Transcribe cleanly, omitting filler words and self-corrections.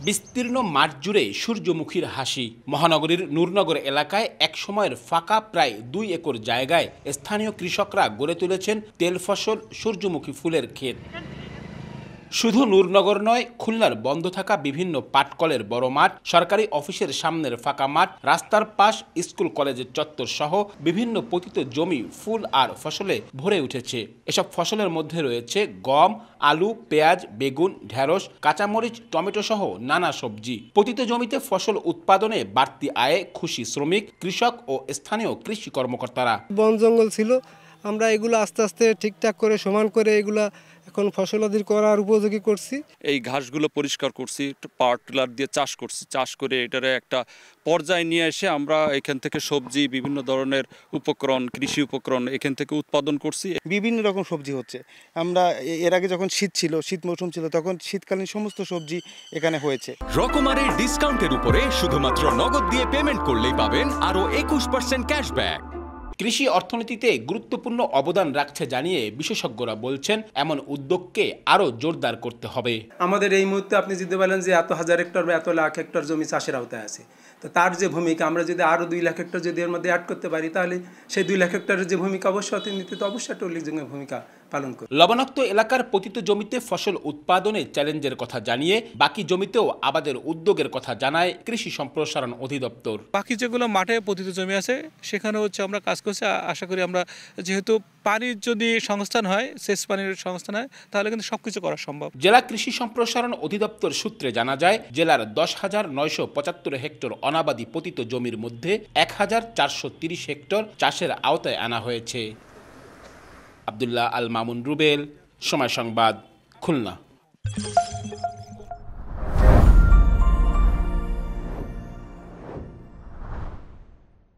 বিস্তীর্ণ মাঠ জুড়ে সূর্যমুখীর হাসি। মহানগরীর নূরনগর এলাকায় এক সময়ের ফাঁকা প্রায় 2 একর জায়গায় স্থানীয় কৃষকরা গড়ে তুলেছেন তেল ফসল সূর্যমুখী ফুলের ক্ষেত। শুধু নূরনগর নয়, খুলনার বন্ধ থাকা বিভিন্ন পাটকলের বড় মাঠ, সরকারি অফিসের সামনের ফাঁকা মাঠ, রাস্তার পাশ, স্কুল কলেজের চত্বর সহ বিভিন্ন পতিত জমি ফুল আর ফসলে ভরে উঠেছে। এসব ফসলের মধ্যে রয়েছে গম, আলু, পেঁয়াজ, বেগুন, ঢেঁড়স, কাঁচামরিচ, টমেটো সহ নানা সবজি। পতিত জমিতে ফসল উৎপাদনে বাড়তি আয়ে খুশি শ্রমিক, কৃষক ও স্থানীয় কৃষি কর্মকর্তারা। বন জঙ্গল ছিল, আমরা এগুলো আস্তে আস্তে ঠিকঠাক করে সমান করে এগুলা এখন ফসলাদি করার উপযোগী করছি। এই ঘাসগুলো পরিষ্কার করছি, পাওয়ার টিলার দিয়ে চাষ করছি, চাষ করে এটারে একটা পর্যায়ে নিয়ে এসে আমরা এখান থেকে সবজি, বিভিন্ন ধরনের উপকরণ, কৃষি উপকরণ এখান থেকে উৎপাদন করছি। বিভিন্ন রকম সবজি হচ্ছে। আমরা এর আগে যখন শীত মৌসুম ছিল তখন শীতকালীন সমস্ত সবজি এখানে হয়েছে। রকমারের ডিসকাউন্টের উপরে শুধুমাত্র নগদ দিয়ে পেমেন্ট করলেই পাবেন আরো 21% ক্যাশব্যাক। কৃষি অর্থনীতিতে গুরুত্বপূর্ণ অবদান রাখছে জানিয়ে বিশেষজ্ঞরা বলছেন, এমন উদ্যোগকে আরও জোরদার করতে হবে। আমাদের এই মুহূর্তে আপনি যদি বলেন যে এত হাজার হেক্টর বা এত লাখ হেক্টর জমি চাষের আওতায় আছে, তো তার যে ভূমিকা আমরা যদি আরও 2 লাখ হেক্টর যদি এর মধ্যে অ্যাড করতে পারি, তাহলে সেই 2 লাখ হেক্টরের যে ভূমিকা অবশ্যই অর্থনীতিতে অবশ্যই একটা উল্লেখযোগ্য ভূমিকা পালন করে। লবণাক্ত এলাকার পতিত জমিতে ফসল উৎপাদনে চ্যালেঞ্জের কথা জানিয়ে বাকি জমিতেও আবাদের উদ্যোগের কথা জানায় কৃষি সম্প্রসারণ অধিদপ্তর। বাকি যেগুলো মাঠে পতিত জমি আছে সেখানে আমরা কাজ করছি। আশা করি আমরা, যেহেতু পানির যদি সংস্থান হয়, সেচ পানির সংস্থান হয়, তাহলে কিন্তু সবকিছু করা সম্ভব। জেলা কৃষি সম্প্রসারণ অধিদপ্তর সূত্রে জানা যায়, জেলার 10,975 হেক্টর অনাবাদি পতিত জমির মধ্যে 1,430 হেক্টর চাষের আওতায় আনা হয়েছে। আব্দুল্লাহ আল মামুন রুবেল, সময় সংবাদ, খুলনা।